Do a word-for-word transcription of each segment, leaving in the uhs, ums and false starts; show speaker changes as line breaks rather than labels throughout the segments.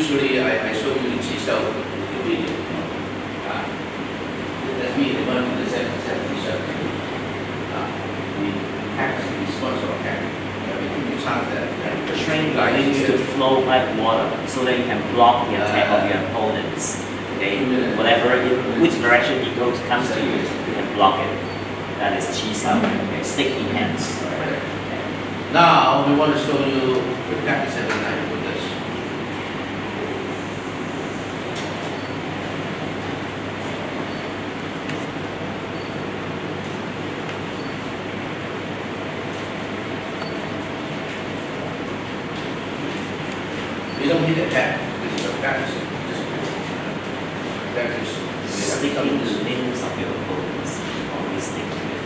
usually I, I show you the T-cell video. Uh, that means they want to the seven T-cell. Uh, we hack the response of hack. We chant that.
The training needs to flow like water so that you can block the attack uh, of your opponents. Okay, whatever in which direction it goes comes to you, you can block it. That is T-cell. Okay, sticky hands.
Okay. Now we want to show you the practice every night with this. You don't need a tap. This is a practice. Just practice.
Stick in the limbs of your opponents. Always stick to it.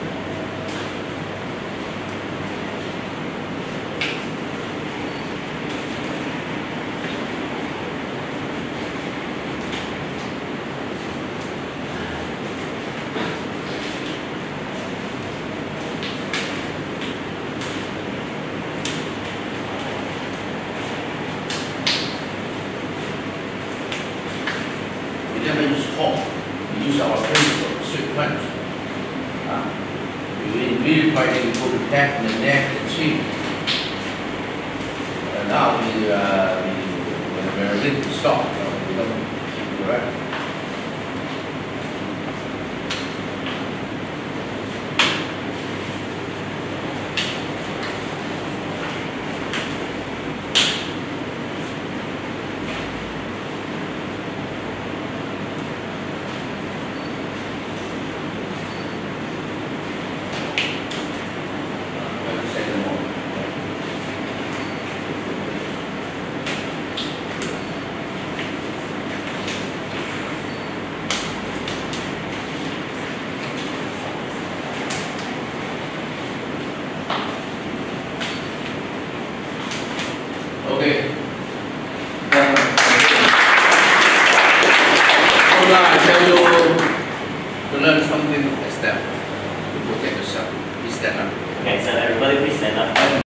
We never use home. We use our principle, sequence. Uh, we really try to put the back, the neck, the chin. Uh, now we, uh, we, when we're ready to stop, you know, we don't keep the right. Okay. Um, so now I tell you to learn something, a step to protect yourself. Please stand up.
Okay, so everybody please stand up.